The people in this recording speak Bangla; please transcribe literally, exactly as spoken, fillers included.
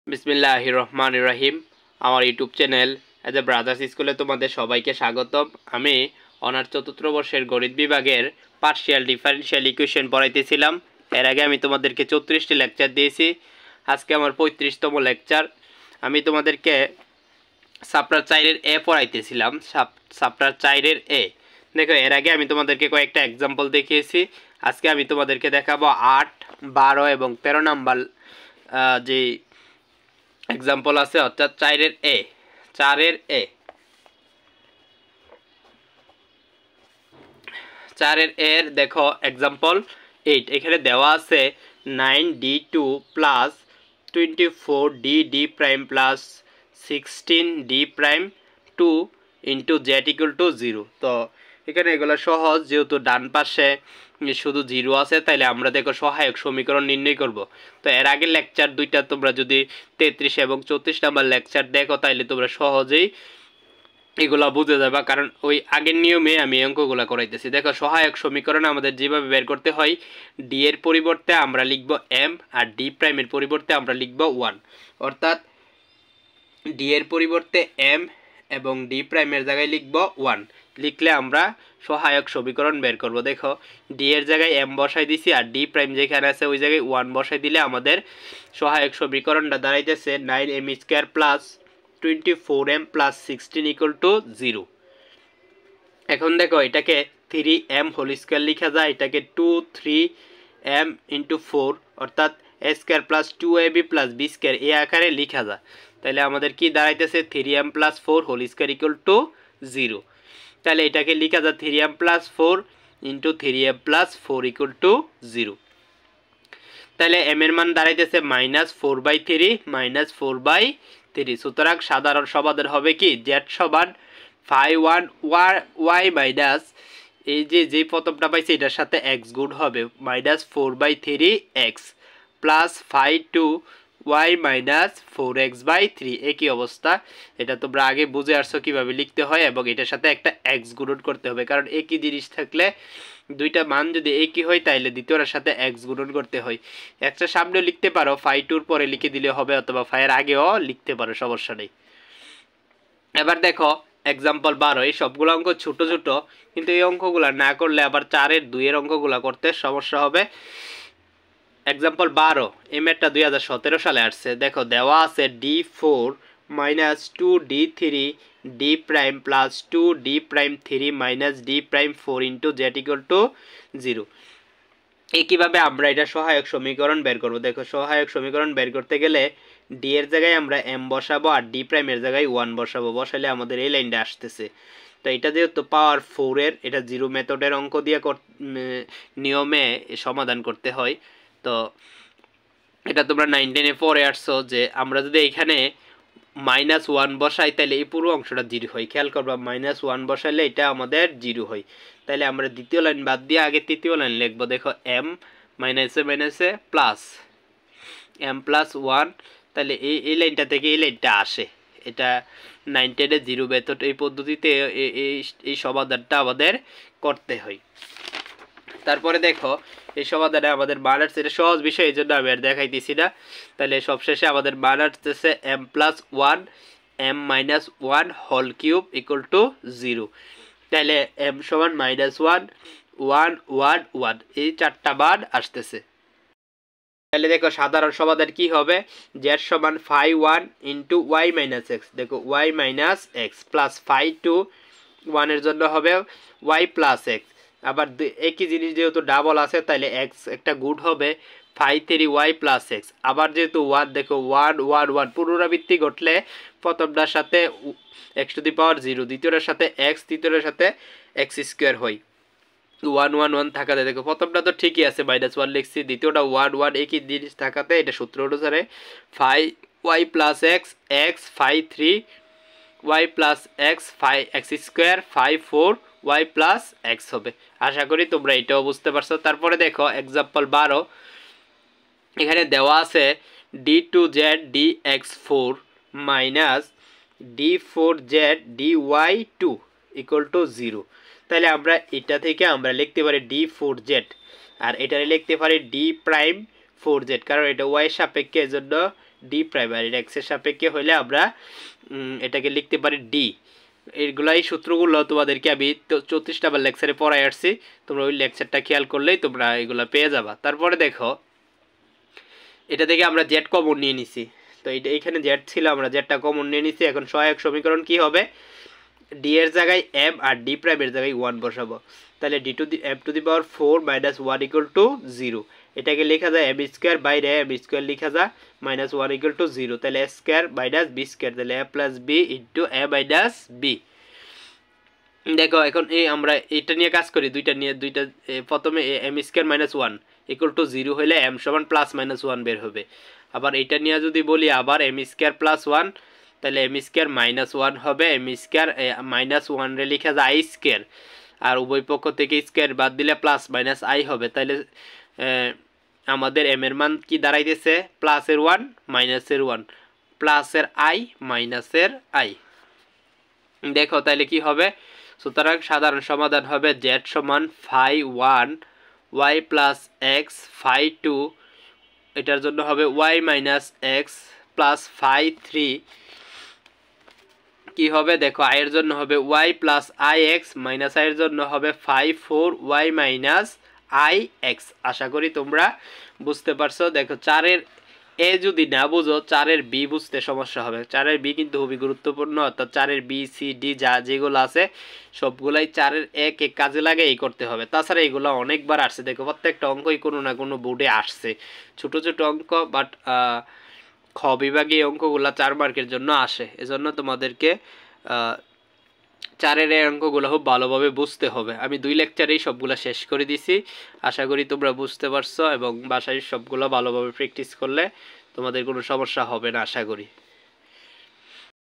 বিসমিল্লাহির রহমানির রহিম। আমার ইউটিউব চ্যানেল এজ এ ব্রাদার্স স্কুলে তোমাদের সবাইকে স্বাগতম। আমি অনার্স চতুর্থ বর্ষের গণিত বিভাগের পার্শিয়াল ডিফারেনশিয়াল ইকুয়েশন পড়াইতেছিলাম। এর আগে আমি তোমাদেরকে চৌত্রিশটি লেকচার দিয়েছি। আজকে আমার পঁয়ত্রিশতম লেকচার। আমি তোমাদেরকে চ্যাপ্টার চারের এ পড়াইতেছিলাম। চ্যাপ্টার চারের এ দেখো, এর আগে আমি তোমাদেরকে কয়েকটা এক্সাম্পল দেখিয়েছি। আজকে আমি তোমাদেরকে দেখাবো আট, বারো এবং তেরো নাম্বার যে এক্সাম্পল আছে, অর্থাৎ চারের এ চারের এ চারের এর দেখো এক্সাম্পল এইট। এখানে দেওয়া আছে nine D two plus twenty four D D prime plus sixteen D prime two into Z equal to zero. তো এখানে এগুলো সহজ, যেহেতু ডান পাশে শুধু জিরো আছে, তাইলে আমরা দেখো সহায়ক সমীকরণ নির্ণয় করব। তো এর আগের লেকচার দুইটা তোমরা যদি তেত্রিশ এবং চৌত্রিশ নাম্বার লেকচার দেখো, তাইলে তোমরা সহজেই এগুলো বুঝে যাবা, কারণ ওই আগের নিয়মে আমি অঙ্কগুলো করাইতেছি। দেখো, সহায়ক সমীকরণ আমাদের যেভাবে বের করতে হয়, ডি এর পরিবর্তে আমরা লিখব এম, আর ডি প্রাইমের পরিবর্তে আমরা লিখব ওয়ান। অর্থাৎ ডি এর পরিবর্তে এম এবং ডি প্রাইমের জায়গায় লিখব ওয়ান। লিখলে আমরা সহায়ক সমীকরণ বের করব। দেখো, ডি এর জায়গায় এম বসাই দিছি, আর ডি প্রাইম যেখানে আছে ওই জায়গায় ওয়ান বসাই দিলে আমাদের সহায়ক সমীকরণটা দাঁড়াইতেছে nine M square plus twenty four M plus sixteen equal to zero. এখন দেখো, এটাকে থ্রি এম হোল স্কোয়ার লিখা যায়, এটাকে two three M into four অর্থাৎ A square plus two A B plus B square এই আকারে লিখা যায়। তাহলে আমাদের কি দাঁড়াইতেছে three M plus four whole square equal to zero. তাহলে এটাকে লিখা যায় three M plus four into three M plus four equal to zero. তাহলে এম এর মান দাঁড়াইতেছে minus four by three minus four by three. সুতরাং সাধারণ সমাধান হবে কি, জেড সমান ফাইভ ওয়ান ওয়াই মাইনাস এই যে যে প্রথমটা পাইছে এটার সাথে এক্স গুণ হবে, minus four by three X plus five two Y minus four X by three. একই অবস্থা, এটা তোমরা আগে বুঝে আসছো কীভাবে লিখতে হয়, এবং এটার সাথে একটা এক্স গুণন করতে হবে, কারণ একই জিনিস থাকলে দুইটা মান যদি একই হয় তাহলে দ্বিতীয়টার সাথে এক্স গুণন করতে হয়। একটা সামনে লিখতে পারো, ফাইভ টুর পরে লিখে দিলে হবে, অথবা ফাইয়ের আগেও লিখতে পারো, সমস্যা নেই। এবার দেখো এক্সাম্পল বারো। এই সবগুলো অঙ্ক ছোটো ছোটো, কিন্তু এই অঙ্কগুলো না করলে আবার চারের দুইয়ের অঙ্কগুলো করতে সমস্যা হবে। এক্সাম্পল বারো, এম এরটা দুই হাজার সতেরো সালে আসছে। দেখো, দেওয়া আছে D four minus two D three D prime plus two D prime three minus D prime four into Z equal to zero. একইভাবে আমরা এটা সহায়ক সমীকরণ বের করব। দেখো, সহায়ক সমীকরণ বের করতে গেলে ডি এর জায়গায় আমরা এম বসাবো, আর ডি প্রাইমের জায়গায় ওয়ান বসাবো। বসালে আমাদের এই লাইনটা আসতেছে। তো এটা যেহেতু পাওয়ার ফোরের, এটা জিরো মেথডের অঙ্ক দিয়ে নিয়মে সমাধান করতে হয়। তো এটা তোমরা নাইন টেনে পরে আসছো যে আমরা যদি এখানে মাইনাস ওয়ান বসাই তাহলে এই পুরো অংশটা জিরো হয়। খেয়াল করবা, মাইনাস ওয়ান বসাইলে এটা আমাদের জিরো হয়। তাহলে আমরা দ্বিতীয় লাইন বাদ দিয়ে আগে তৃতীয় লাইন লিখবো। দেখো, এম মাইনাসে মাইনাসে প্লাস এম প্লাস ওয়ান। তাহলে এই এই লাইনটা থেকে এই লাইনটা আসে। এটা নাইন টেনে জিরো মেথড এই পদ্ধতিতে এই সমাধানটা আমাদের করতে হয়। তারপরে দেখো, এই সমাধানে আমাদের মান আসছে, এটা সহজ বিষয় এই জন্য আমি আর দেখাইতেছি না। তাহলে সবশেষে আমাদের মান আসতেছে M plus one M minus one whole cube equal to zero. তাহলে এম সমান minus one one one one এই চারটা মান আসতেছে। তাহলে দেখো, সাধারণ সমাধান কি হবে, জেড সমান five one into Y minus X. দেখো, Y minus X plus five two ওয়ানের জন্য হবে ওয়াই প্লাস এক্স। আবার একই জিনিস যেহেতু ডাবল আছে, তাহলে এক্স একটা গুড হবে five three Y plus X. আবার যেহেতু ওয়ান, দেখো ওয়ান ওয়ান ওয়ান পুনরাবৃত্তি ঘটলে প্রথমটার সাথে X to the power zero, দ্বিতীয়টার সাথে এক্স, তৃতীয়টার সাথে এক্স স্কোয়ার হয়। ওয়ান ওয়ান ওয়ান থাকাতে দেখো প্রথমটা তো ঠিকই আছে, মাইনাস ওয়ান লিখছি, দ্বিতীয়টা ওয়ান ওয়ান একই জিনিস থাকাতে এটা সূত্র অনুসারে five Y plus X X five three Y plus X five X square five four Y plus X হবে। আশা করি তোমরা এটাও বুঝতে পারছো। তারপরে দেখো এক্সাম্পল বারো, এখানে দেওয়া আছে D two Z D X four minus D four Z D Y two equal to zero. তাহলে আমরা এটা থেকে আমরা লিখতে পারি ডি ফোর জেড, আর এটা লিখতে পারি ডি প্রাইম ফোর জেড, কারণ এটা ওয়াই সাপেক্ষে, এর জন্য ডি প্রাইম, আর এটা এক্সের সাপেক্ষে হলে আমরা এটাকে লিখতে পারি ডি। এইগুলাই সূত্রগুলো তোমাদেরকে আমি চৌত্রিশ নাম্বার লেকচারে পড়াই আসছি, তোমরা ওই লেকচারটা খেয়াল করলেই তোমরা এগুলো পেয়ে যাবা। তারপরে দেখো এটা থেকে আমরা জেড কমন নিয়ে নিছি, তো এটা এখানে জেড ছিল, আমরা জেডটা কমন নিয়ে নিছি। এখন সহায়ক সমীকরণ কি হবে, ডি এর জায়গায় এম আর ডি প্রাইমের জায়গায় ওয়ান বসাবো, তাহলে D two the M two the power four minus one equal to zero. এটাকে লেখা যায় এম স্কোয়ার বাইরে এম স্কোয়ার লেখা যায় minus one equal to zero, তাহলে A square minus B square, তাহলে A plus B into A minus B. দেখো এখন এই আমরা এটা নিয়ে কাজ করি, দুইটা নিয়ে দুইটা প্রথমে M square minus one equal to zero হলে এম সমান প্লাস মাইনাস ওয়ান বের হবে। আবার এটা নিয়ে যদি বলি আবার এম স্কোয়ার প্লাস ওয়ান, তাহলে এম স্কোয়ার মাইনাস ওয়ান হবে, এম স্কোয়ার মাইনাস ওয়ান রে লেখা যায় আই স্কোয়ার, আর উভয় পক্ষ থেকে স্কোয়ার বাদ দিলে প্লাস মাইনাস আই হবে। তাহলে আমাদের এম এর মান কি দাঁড়াইতেছে, প্লাসের ওয়ান মাইনাসের ওয়ান, প্লাসের আই মাইনাসের আই। দেখো তাহলে কি হবে, সুতরাং সাধারণ সমাধান হবে জেড সমান phi one Y plus X phi two, এটার জন্য হবে Y minus X plus phi three. কি হবে দেখো, আয়ের জন্য হবে Y plus I X, minus আয়ের জন্য হবে phi four Y minus I X. আশা করি তোমরা বুঝতে পারছো। দেখো চারের এ যদি না বুঝো চারের বি বুঝতে সমস্যা হবে। চারের বি কিন্তু খুবই গুরুত্বপূর্ণ, অর্থাৎ চারের বি সি ডি যা যেগুলো আছে সবগুলাই চারের এক এক কাজে লাগে এই করতে হবে। তাছাড়া এগুলো অনেকবার আসছে, দেখো প্রত্যেকটা অঙ্কই কোনো না কোনো বোর্ডে আসছে, ছোট ছোট অঙ্ক, বাট খ বিভাগে এই অঙ্কগুলো চার মার্কের জন্য আসে। এজন্য তোমাদেরকে চারের এই অঙ্কগুলো খুব ভালোভাবে বুঝতে হবে। আমি দুই লেকচারেই সবগুলো শেষ করে দিছি, আশা করি তোমরা বুঝতে পারছো, এবং বাসায় সবগুলো ভালোভাবে প্র্যাকটিস করলে তোমাদের কোনো সমস্যা হবে না আশা করি।